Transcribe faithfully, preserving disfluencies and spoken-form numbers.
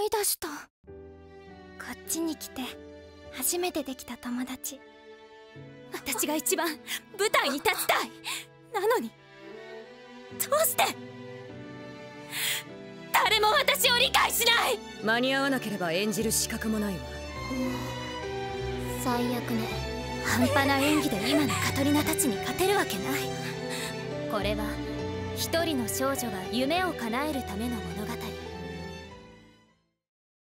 い出した。こっちに来て初めてできた友達。私が一番舞台に立ちたい。なのにどうして誰も私を理解しない。 間に合わなければ演じる資格もないわ。 最悪ね。半端な演技で今のカトリナたちに勝てるわけない。これは一人の少女が夢を叶えるための物語。